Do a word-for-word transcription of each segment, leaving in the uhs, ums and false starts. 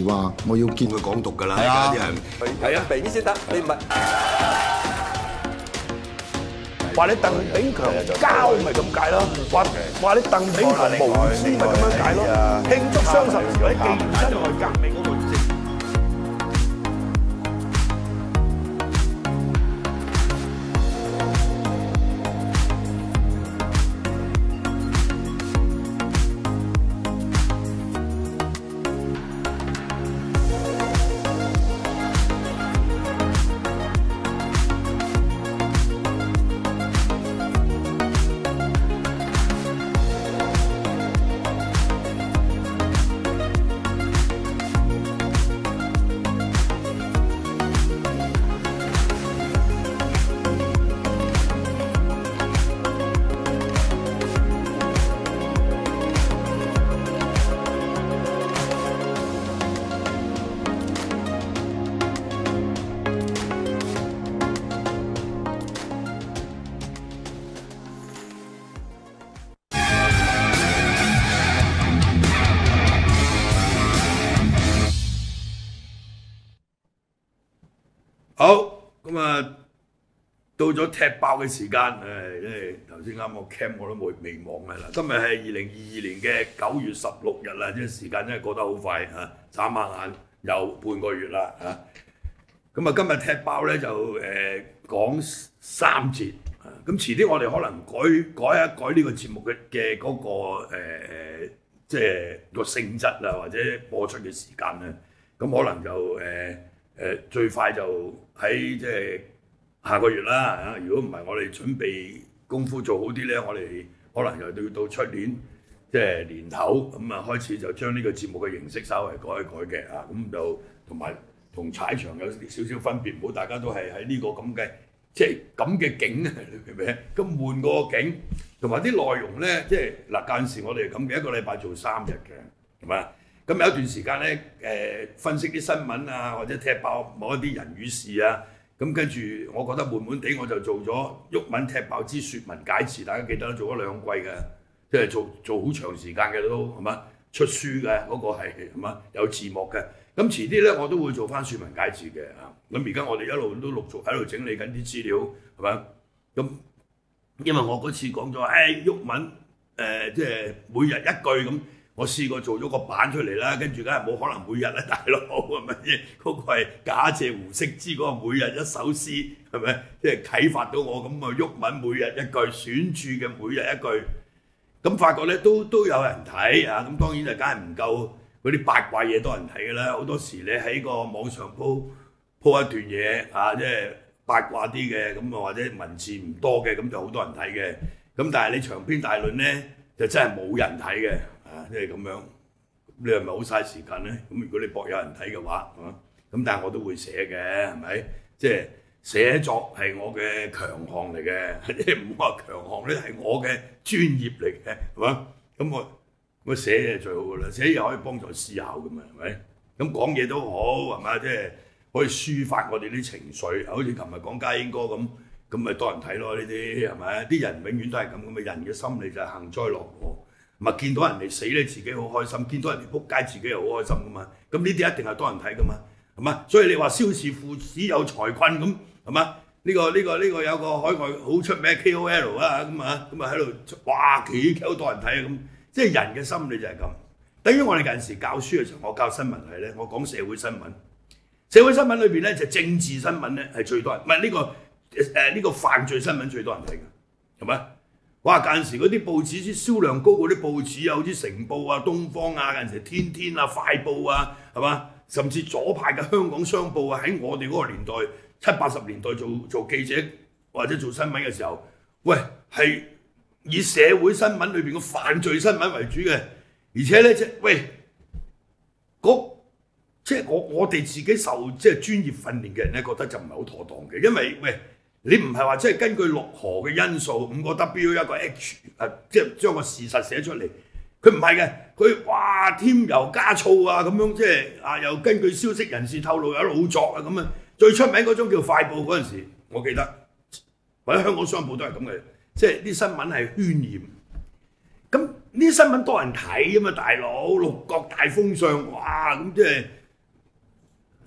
話我要見佢港獨㗎啦， 係啊而家啲人係啊，俾先得，你唔係話你鄧炳強交咪咁解咯，話話你鄧炳強無知咪咁樣解咯，慶祝雙十節或者紀念辛亥革命嗰個節。 好，咁啊，到咗踢爆嘅時間，誒，因為頭先啱我 cam 我都冇未望嘅啦。今日係二零二二年嘅九月十六日啦，即係時間真係過得好快嚇，眨下眼又半個月啦嚇。咁啊，今日踢爆咧就誒講三節，咁遲啲我哋可能改改一改呢個節目嘅嘅嗰個誒即係個性質啊，或者播出嘅時間咧，咁可能就誒。誒最快就喺即係下個月啦嚇，如果唔係我哋準備功夫做好啲咧，我哋可能又要到出年即係年頭咁啊開始就將呢個節目嘅形式稍微改一改嘅啊，咁就同埋同踩場有少少分別，唔好大家都係喺呢個咁嘅即係咁嘅景啊，你明唔明？咁換個景，同埋啲內容咧，即係嗱間時我哋咁嘅一個禮拜做三日嘅，係咪？咁有一段時間咧，誒、呃、分析啲新聞啊，或者踢爆某一啲人與事啊，咁跟住我覺得悶悶地，我就做咗毓民踢爆之説文解詞，大家記得做咗兩季嘅，即係做做好長時間嘅都係嘛，出書嘅嗰、那個係係嘛有字幕嘅。咁遲啲咧我都會做翻説文解詞嘅啊。咁而家我哋一路都陸續喺度整理緊啲資料係嘛。咁因為我嗰次講咗，誒、哎、毓民誒、呃、即係每日一句咁。我試過做咗個版出嚟啦，跟住梗係冇可能每日啦，大佬係咪先？嗰、那個係假借胡適之嗰個每日一首詩，係咪？即係啟發到我咁啊！毓民每日一句選注嘅每日一句，咁發覺咧都都有人睇啊！咁當然就梗係唔夠嗰啲八卦嘢多人睇㗎啦。好多時你喺個網上鋪鋪一段嘢啊，即係八卦啲嘅咁啊，或者文字唔多嘅咁就好多人睇嘅。咁但係你長篇大論咧，就真係冇人睇嘅。啊，即係咁樣，你係咪好嘥時間咧？咁如果你博有人睇嘅話，係嘛？咁但係我都會寫嘅，係咪？即係寫作係我嘅強項嚟嘅，即係唔好話強項咧，係我嘅專業嚟嘅，係嘛？咁我我寫係最好㗎啦，寫又可以幫助思考㗎嘛，係咪？咁講嘢都好，係嘛？即係可以抒發我哋啲情緒，好似琴日講家英哥咁，咁咪多人睇咯呢啲係咪？啲人永遠都係咁咁嘅，人嘅心理就係幸災樂禍。咪見到人哋死咧，自己好開心；見到人哋撲街，自己又好開心噶嘛。咁呢啲一定係多人睇噶嘛，係嘛？所以你話蕭氏父子有財困咁，係嘛？呢、這個呢、這個呢、這個有個海外好出名 K O L 啊，咁啊咁啊喺度，哇幾幾好多人睇啊咁，即係人嘅心理就係咁。等於我哋近時教書嘅時候，我教新聞系咧，我講社會新聞，社會新聞裏邊咧就政治新聞咧係最多人，唔係呢個誒呢、呃這個犯罪新聞最多人睇嘅，係咪？哇！間時嗰啲報紙啲銷量高嗰啲報紙啊，好似成報啊、東方啊，間時天天啊、快報啊，係嘛？甚至左派嘅香港商報啊，喺我哋嗰個年代七八十年代做做記者或者做新聞嘅時候，喂係以社會新聞裏邊嘅犯罪新聞為主嘅，而且咧即係喂嗰即係我我哋自己受即係專業訓練嘅人咧，覺得就唔係好妥當嘅，因為喂。你唔係話即係根據六何嘅因素，五個 W 一個 H， 誒，即係將個事實寫出嚟。佢唔係嘅，佢哇添油加醋啊咁樣，即係啊又根據消息人士透露有老作啊咁啊。最出名嗰種叫快報嗰陣時，我記得或者香港商報都係咁嘅，即係啲新聞係渲染。咁呢啲新聞多人睇啊嘛，大佬六國大封相，哇咁即係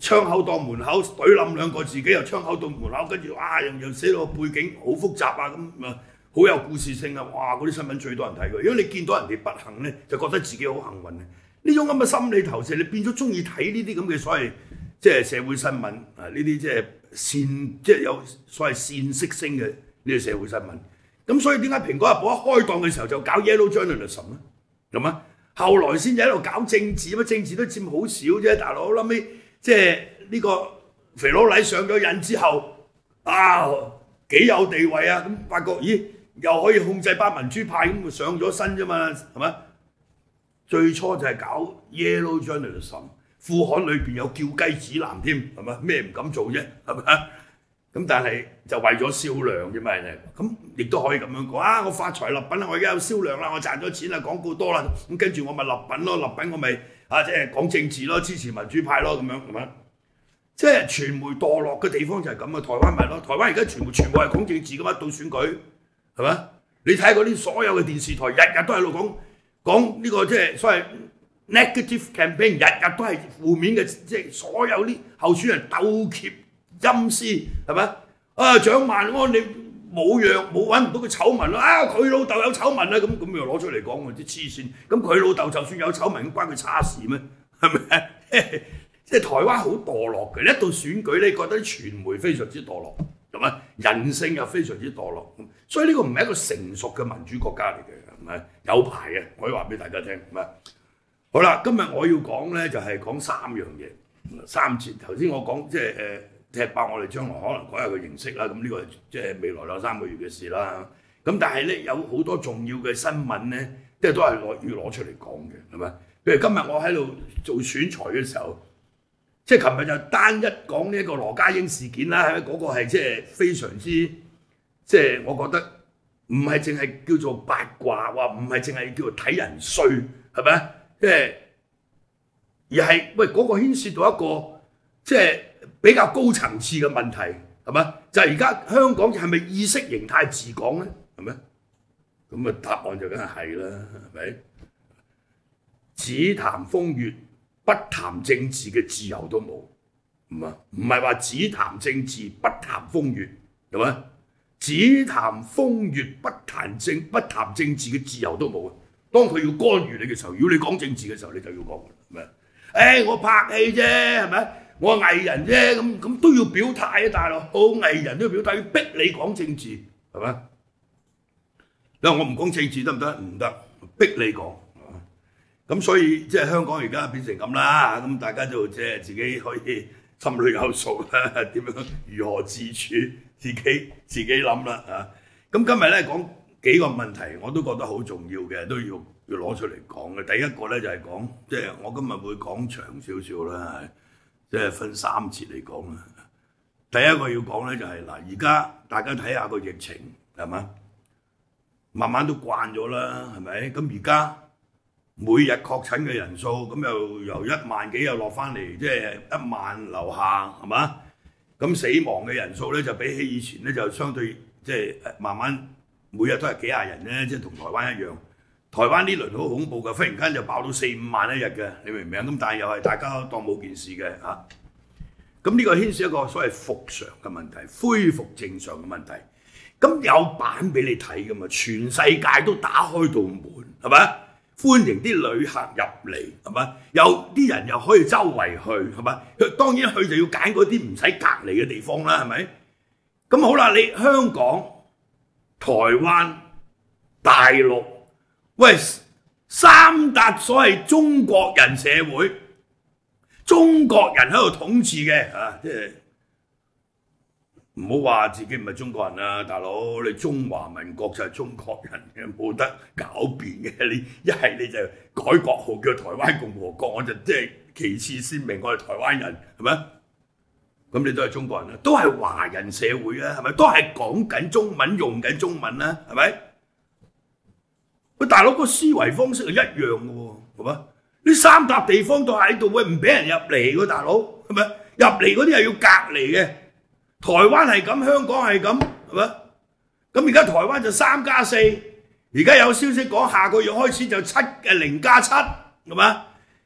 窗口當門口，懟冧兩個自己又窗口到門口，跟住哇又又寫到背景好複雜啊咁啊，好有故事性啊！哇，嗰啲新聞最多人睇嘅，因為你見到人哋不幸咧，就覺得自己好幸運啊！呢種咁嘅心理投射，你變咗中意睇呢啲咁嘅所謂即係社會新聞啊，呢啲即係煽即係有所謂煽色性嘅呢啲社會新聞。咁所以點解《蘋果日報》一開檔嘅時候就搞 Yellow Journalism 咧？咁啊，後來先至喺度搞政治，乜政治都佔好少啫，大佬。後尾即係呢個肥佬黎上咗癮之後，啊幾有地位啊！咁發覺咦又可以控制班民主派咁，上咗身啫嘛，係咪？最初就係搞 Yellow Journalism， 副刊裏邊有叫雞指南添，係咪？咩唔敢做啫，係咪？咁但係就為咗銷量啫嘛，咁亦都可以咁樣講啊！我發財立品啦，我而家有銷量啦，我賺咗錢啦，廣告多啦，咁跟住我咪立品咯，立品我咪啊即係講政治咯，支持民主派咯，咁樣係咪？即係傳媒墮落嘅地方就係咁啊！台灣咪咯，台灣而家全部全部係講政治噶嘛，到選舉係咪？你睇嗰啲所有嘅電視台，日日都喺度講講呢個即係所謂 negative campaign， 日日都係負面嘅，即係所有啲候選人鬥劫。陰私係咪啊？蔣萬安你冇樣冇揾唔到佢醜聞啊！佢老豆有醜聞啦，咁咁又攞出嚟講喎，啲黐線。咁佢老豆就算有醜聞，關佢叉事咩？係咪？即係台灣好墮落嘅，一到選舉你覺得啲傳媒非常之墮落，係咪？人性又非常之墮落，所以呢個唔係一個成熟嘅民主國家嚟嘅，係咪？有排嘅，我可以話俾大家聽，係咪？好啦，今日我要講咧就係講三樣嘢，三節。頭先我講即係誒。踢爆我哋將來可能改下個形式啦，咁呢個即係未來兩三個月嘅事啦。咁但係咧有好多重要嘅新聞咧，即係都係攞要攞出嚟講嘅，係咪？譬如今日我喺度做選材嘅時候，即係琴日就單一講呢一個羅家英事件啦，係咪？嗰個係即係非常之即係我覺得唔係淨係叫做八卦，話唔係淨係叫做睇人衰，係咪？即係而係喂嗰個牽涉到一個即係。比較高層次嘅問題係咪？就係而家香港係咪意識形態治港咧？係咪？咁啊答案就梗係係啦，係咪？只談風月，不談政治嘅自由都冇，唔啊唔係話只談政治不談風月，係咪？只談風月不談政不談政治嘅自由都冇啊！當佢要干預你嘅時候，如果你講政治嘅時候，你就要講，係咪？誒我拍戲啫，係咪？我藝人啫，咁咁都要表態啊，大佬！好藝人都要表態，要逼你講政治，係咪？你話我唔講政治得唔得？唔得，逼你講。咁所以即係香港而家變成咁啦，咁大家就即係自己可以心裏有數啦，點樣如何自處，自己自己諗啦啊！咁今日咧講幾個問題，我都覺得好重要嘅，都要要攞出嚟講嘅。第一個咧就係講，即係我今日會講長少少啦。即係分三節嚟講啦。第一個要講咧就係嗱，而家大家睇下個疫情係嘛，慢慢都慣咗啦，係咪？咁而家每日確診嘅人數咁又由一萬幾又落翻嚟，即係一萬樓下係嘛？咁死亡嘅人數咧就比起以前咧就相對即係慢慢每日都係幾廿人咧，即係同台灣一樣。台灣呢輪好恐怖嘅，忽然間就爆到四五萬一日嘅，你明唔明啊？咁但係又係大家當冇件事嘅嚇。咁呢個牽涉一個所謂復常嘅問題，恢復正常嘅問題。咁有版俾你睇噶嘛？全世界都打開道門，係咪？歡迎啲旅客入嚟，係咪？有啲人又可以周圍去，係咪？當然去就要揀嗰啲唔使隔離嘅地方啦，係咪？咁好啦，你香港、台灣、大陸。喂，三笪所謂中國人社會，中國人喺度統治嘅啊，即係唔好話自己唔係中國人啊，大佬，你中華民國就係中國人嘅，冇得狡辯嘅。你一係你就改國號叫台灣共和國，我就即係其次鮮明，我係台灣人，係咪？咁你都係中國人啦，都係華人社會啊，係咪？都係講緊中文，用緊中文啦，係咪？喂，大佬個思維方式係一樣嘅喎，係嘛？呢三笪地方都喺度，喂唔俾人入嚟喎，大佬係咪？入嚟嗰啲係要隔離嘅。台灣係咁，香港係咁，係咪？咁而家台灣就三加四，而家有消息講下個月開始就七嘅零加七，係嘛？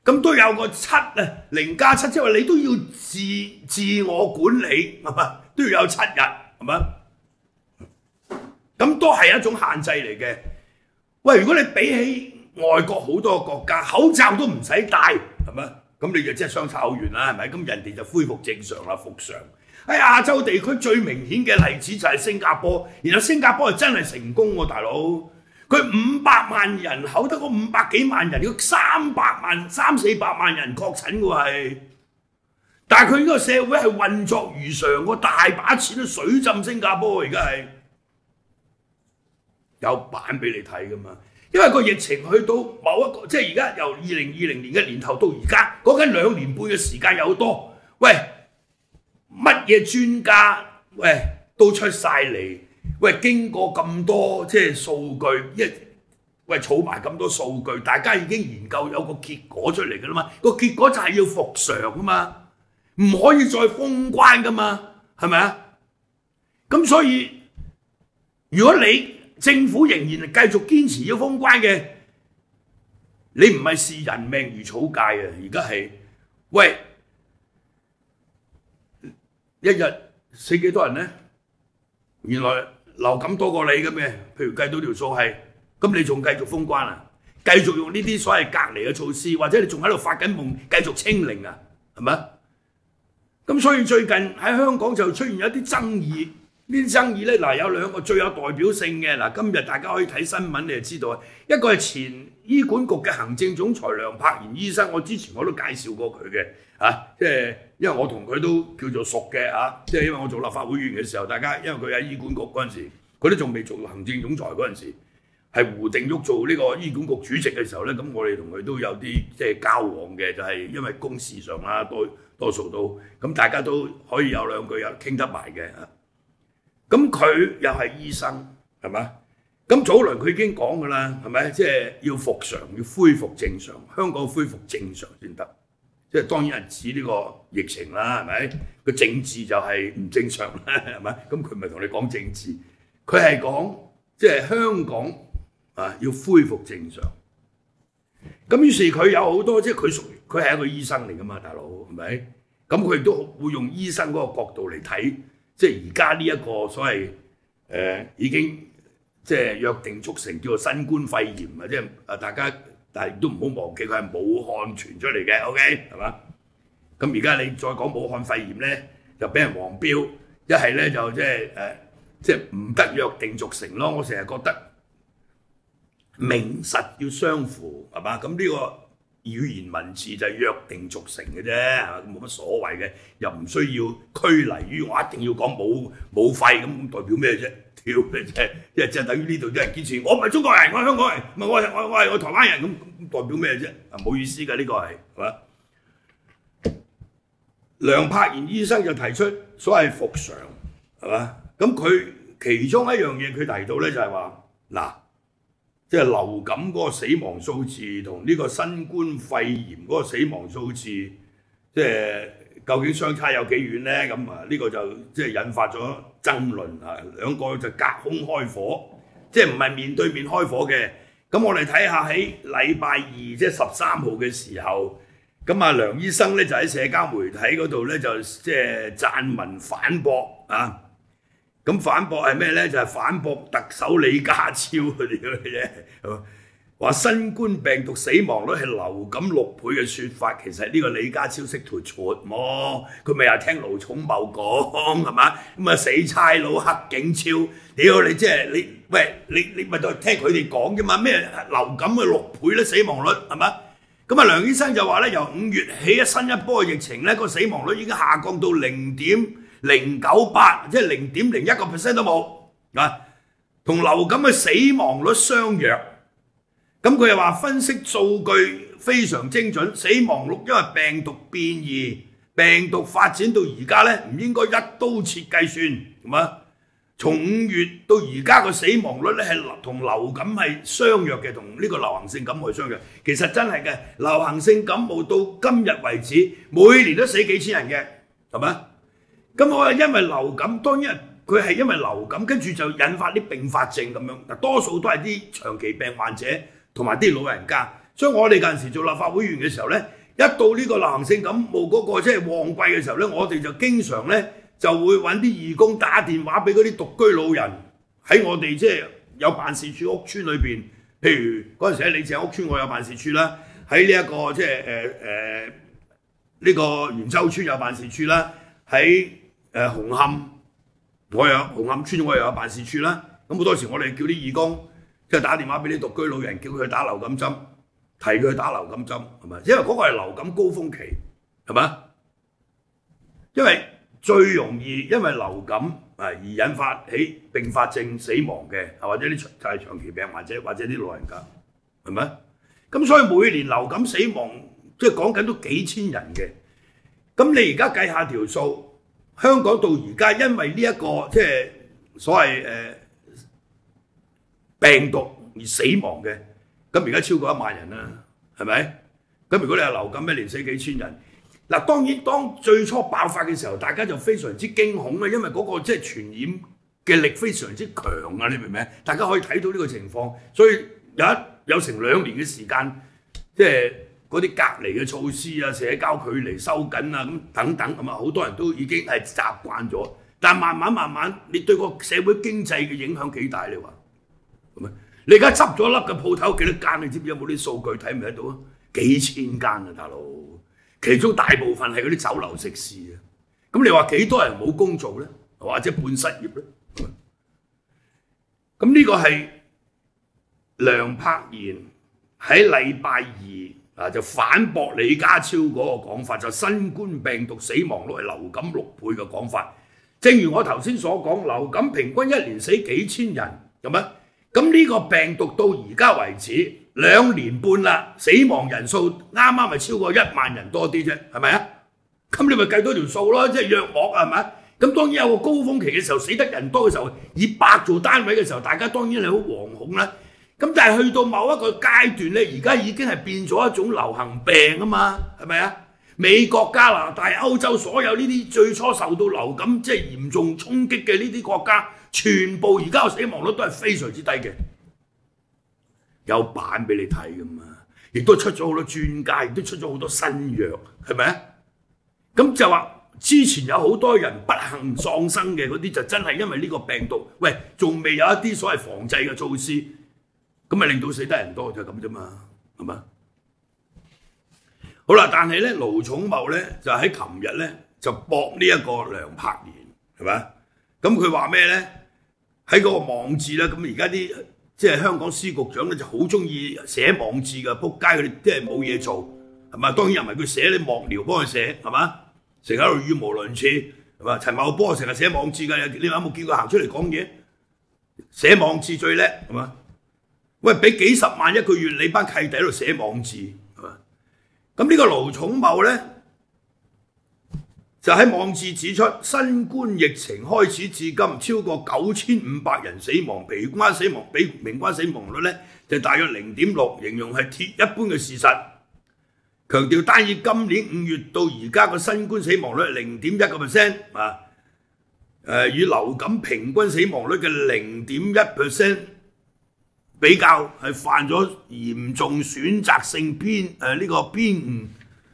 咁都有個七啊，零加七，即係話你都要自自我管理係嘛，都要有七日係嘛，咁都係一種限制嚟嘅。喂，如果你比起外國好多國家，口罩都唔使戴係嘛，咁你就真係相差好遠啦，係咪？咁人哋就恢復正常啦，復常。喺亞洲地區最明顯嘅例子就係新加坡，然後新加坡係真係成功喎，大佬。佢五百萬人口得嗰五百幾萬人，要三百萬、三四百萬人確診喎係，但係佢呢個社會係運作如常喎，大把錢都水浸新加坡而家係有版俾你睇噶嘛，因為個疫情去到某一個，即係而家由二零二零年嘅年頭到而家，講緊兩年半嘅時間有多，喂，乜嘢專家喂都出晒嚟。喂，經過咁多即係數據，一喂儲埋咁多數據，大家已經研究有個結果出嚟㗎啦嘛。個結果就係要復常啊嘛，唔可以再封關㗎嘛，係咪啊？咁所以如果你政府仍然繼續堅持要封關嘅，你唔係視人命如草芥啊！而家係喂一日死幾多人呢？原來流感多過你嘅咩？譬如計到條數係，咁你仲繼續封關啊？繼續用呢啲所謂隔離嘅措施，或者你仲喺度發緊夢，繼續清零啊？係咪？咁所以最近喺香港就出現有啲爭議，呢啲爭議咧嗱有兩個最有代表性嘅嗱，今日大家可以睇新聞你就知道啊，一個係前醫管局嘅行政總裁梁柏賢醫生，我之前我都介紹過佢嘅啊，即係因為我同佢都叫做熟嘅啊，即係因為我做立法會議員嘅時候，大家因為佢喺醫管局嗰陣時，佢都仲未做行政總裁嗰陣時，係胡定旭做呢個醫管局主席嘅時候咧，咁我哋同佢都有啲即係交往嘅，就係、是、因為公事上啦，多多數都咁大家都可以有兩句又傾得埋嘅啊。咁佢又係醫生係咪？咁早輪佢已經講㗎啦，係咪？即係要復常，要恢復正常，香港恢復正常先得。即係當然係指呢個疫情啦，係咪？個政治就係唔正常啦，係咪？咁佢咪同你講政治，佢係講即係香港啊要恢復正常。咁於是佢有好多即係佢屬於佢係一個醫生嚟㗎嘛，大佬係咪？咁佢亦都會用醫生嗰個角度嚟睇。即係而家呢一個所謂誒、呃、已經即係約定俗成叫做新冠肺炎啊！即係啊大家，但係都唔好忘記佢係武漢傳出嚟嘅 ，OK 係嘛？咁而家你再講武漢肺炎咧，就俾人黃標，一係咧就即係誒即係唔得約定俗成咯。我成日覺得名實要相符係嘛？咁呢個語言文字就係約定俗成嘅啫，係嘛？冇乜所謂嘅，又唔需要拘泥於我一定要講冇冇肺咁，代表咩啫？屌你啫！即係即係等於呢度啲人堅持我唔係中國人，我係香港人，唔係我係我我係我台灣人咁，咁代表咩啫？啊冇意思㗎，呢、呢個係係嘛？梁柏賢醫生就提出所謂復常係嘛？咁佢其中一樣嘢佢提到咧就係話嗱。即係流感嗰個死亡數字同呢個新冠肺炎嗰個死亡數字，即係究竟相差有幾遠咧？咁啊，呢個就即係引發咗爭論啊！兩個就隔空開火，即係唔係面對面開火嘅。咁我哋睇下喺禮拜二即係十三號嘅時候，咁啊梁醫生咧就喺社交媒體嗰度咧就即係撰文反駁啊！咁反駁係咩咧？就係、是、反駁特首李家超佢哋嗰啲啫，話新冠病毒死亡率係流感六倍嘅説法，其實呢個李家超識條黢麼？佢咪又聽盧寵茂講係嘛？咁啊死差佬黑警超，屌你即係你喂你你咪就聽佢哋講啫嘛？咩流感嘅六倍咧死亡率係嘛？咁啊梁醫生就話咧，由五月起新一波嘅疫情咧，個死亡率已經下降到零點零九八，即係零點零一個 percent 都冇啊，同流感嘅死亡率相若。咁佢又話分析數據非常精準，死亡率因為病毒變異、病毒發展到而家咧，唔應該一刀切計算，係嘛？從五月到而家個死亡率咧係同流感係相若嘅，同呢個流行性感冒係相若。其實真係嘅，流行性感冒到今日為止，每年都死幾千人嘅，係咪？咁我因為流感，當然佢係因為流感，跟住就引發啲併發症咁樣。嗱，多數都係啲長期病患者同埋啲老人家。 所以我哋嗰陣時做立法會議員嘅時候咧，一到呢個流行性感冒嗰個即係旺季嘅時候咧，我哋就經常咧就會揾啲義工打電話俾嗰啲獨居老人喺我哋即係有辦事處屋村裏邊，譬如嗰陣時喺李鄭屋村我有辦事處啦，喺呢一個即係誒誒呢個元洲村有辦事處啦，喺誒紅磡我有紅磡村我又有辦事處啦。咁好多時我哋叫啲義工即係打電話俾啲獨居老人，叫佢打流感針，提佢打流感針係咪？因為嗰個係流感高峰期係咪？因為最容易因為流感啊而引發起併發症死亡嘅，或者啲就係長期病患者或者啲老人家係咪？咁所以每年流感死亡即係講緊都幾千人嘅。咁你而家計下條數，香港到而家因為呢、這、一個即係所謂誒、呃、病毒而死亡嘅，咁而家超過一萬人啦，係咪？咁如果你係流感，一年死幾千人。嗱，當然當最初爆發嘅時候，大家就非常之驚恐啦，因為嗰個即係傳染嘅力非常之強啊！你明唔明？大家可以睇到呢個情況，所以有一有成兩年嘅時間，即係嗰啲隔離嘅措施啊、社交距離收緊啊咁等等咁啊，好多人都已經係習慣咗。但慢慢慢慢，你對個社會經濟嘅影響幾大？你話係咪？你而家執咗粒嘅鋪頭幾多間？你知唔知有冇啲數據睇唔睇到啊？幾千間啊，大佬！其中大部分係嗰啲酒樓食肆啊，咁你話幾多人冇工做咧，或者半失業咧？咁呢個係梁柏賢喺禮拜二啊就反駁李家超嗰個講法，就新冠病毒死亡率係流感六倍嘅講法。正如我頭先所講，流感平均一年死幾千人，係咪？咁呢個病毒到而家為止兩年半啦，死亡人數啱啱咪超過一萬人多啲啫，係咪啊？咁你咪計多條數咯，即係約莫係咪？咁當然有個高峰期嘅時候，死得人多嘅時候，以百做單位嘅時候，大家當然係好惶恐啦。咁但係去到某一個階段咧，而家已經係變咗一種流行病啊嘛，係咪啊？美國、加拿大、歐洲所有呢啲最初受到流感即係嚴重衝擊嘅呢啲國家，全部而家嘅死亡率都係非常之低嘅。有版俾你睇噶嘛，亦都出咗好多專家，亦都出咗好多新藥，係咪啊？咁就話之前有好多人不幸喪生嘅嗰啲，就真係因為呢個病毒，喂，仲未有一啲所謂防制嘅措施，咁咪令到死得人多就係咁啫嘛，係嘛？好啦，但係咧盧寵茂咧就喺琴日咧就駁呢一個梁柏賢，係咪？咁佢話咩咧？喺嗰個網誌咧，咁而家啲即係香港司局長咧就好中意寫網誌㗎，仆街佢哋即係冇嘢做，係嘛？當然又唔係佢寫，你幕僚幫佢寫，係嘛？成日喺度語無倫次，係嘛？陳茂波成日寫網誌㗎，你有冇見佢行出嚟講嘢？寫網誌最叻，係嘛？喂，俾幾十萬一個月你班契弟喺度寫網誌，係嘛？咁呢個盧寵茂咧就喺網誌指出，新冠疫情開始至今超過九千五百人死亡，平均死亡比平均死亡率咧就大約零點六，形容係鐵一般嘅事實。強調單以今年五月到而家個新冠死亡率零點一個 percent 啊，誒與流感平均死亡率嘅零點一 percent 比較，係犯咗嚴重選擇性偏誒呢個偏誤。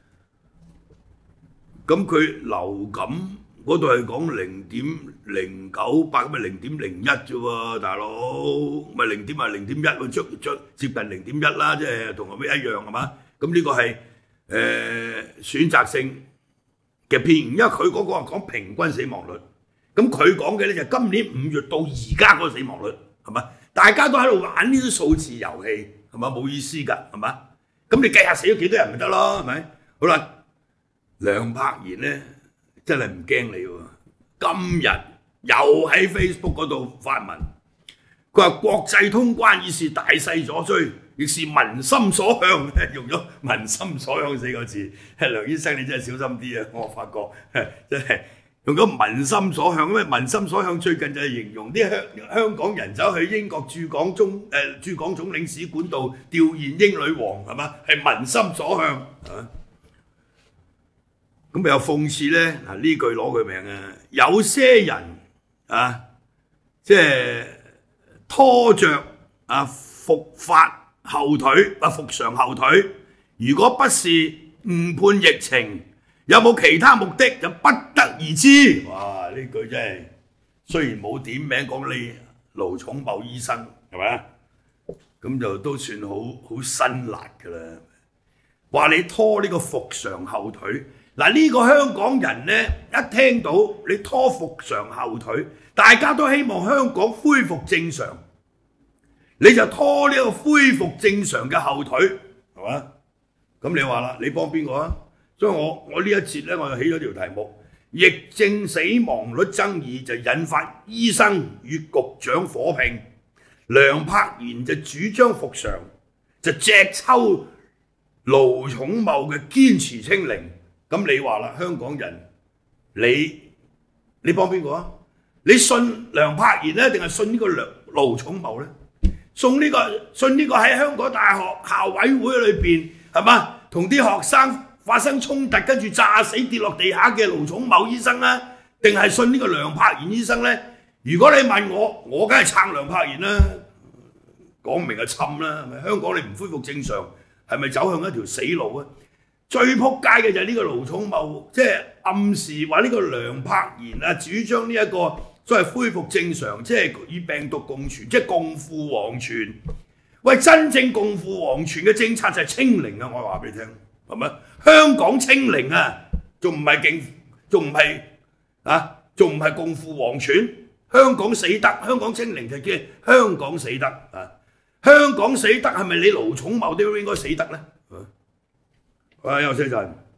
咁佢流感嗰度係講零點零九八，咁咪零點零一啫喎，大佬，咪零點係零點一喎，將將接近零點一啦，即係同佢一樣係嘛？咁呢個係誒、呃、選擇性嘅偏誤，因為佢嗰個係講平均死亡率，咁佢講嘅咧就今年五月到而家嗰個死亡率係嘛？大家都喺度玩呢啲數字遊戲係嘛？冇意思㗎係嘛？咁你計下死咗幾多人咪得咯係咪？好啦。梁柏賢咧真係唔驚你喎，今日又喺 Facebook 嗰度發文，佢話國際通關已是大勢所趨，亦是民心所向，用咗民心所向四個字。梁醫生你真係小心啲啊！我發覺真係用咗民心所向，因為民心所向最近就係形容啲香香港人走去英國駐港中誒、呃、駐港總領事館度吊唁英女王係嘛？係民心所向係嘛？咁咪有諷刺咧？嗱呢句攞佢命啊！有些人啊，即係拖着啊復發後腿啊，復常後腿，如果不是誤判疫情，有冇其他目的就不得而知。哇！呢句真係雖然冇點名講你盧寵茂醫生係咪啊？咁就都算好好辛辣㗎啦。話你拖呢個復常後腿，嗱呢個香港人呢，一聽到你拖復常後腿，大家都希望香港恢復正常，你就拖呢個恢復正常嘅後腿，係嘛？咁你話啦，你幫邊個啊？所以我我呢一節咧，我就起咗條題目：疫症死亡率爭議就引發醫生與局長火拼，梁柏賢就主張復常，就隻抽盧寵茂嘅堅持清零。咁你話啦，香港人你你幫邊個啊？你信梁柏賢咧，定係信呢個梁盧寵茂咧？信呢、這個信呢個喺香港大學校委會裏邊係嘛，同啲學生發生衝突，跟住炸死跌落地下嘅盧寵茂醫生啊？定係信呢個梁柏賢醫生咧？如果你問我，我梗係撐梁柏賢啦，講明係侵啦，係咪？香港你唔恢復正常，係咪走向一條死路啊？最撲街嘅就係呢個盧寵茂，即係暗示話呢個梁柏賢啊，主張呢、這、一個所謂恢復正常，即係與病毒共存，即係共赴黃泉。喂，真正共赴黃泉嘅政策就係清零啊！我話俾你聽，係咪？香港清零啊，仲唔係勁，仲唔係啊？仲唔係共赴黃泉？香港死得，香港清零就叫香港死得啊！香港死得係咪你盧寵茂都應該死得咧？啊，休息陣。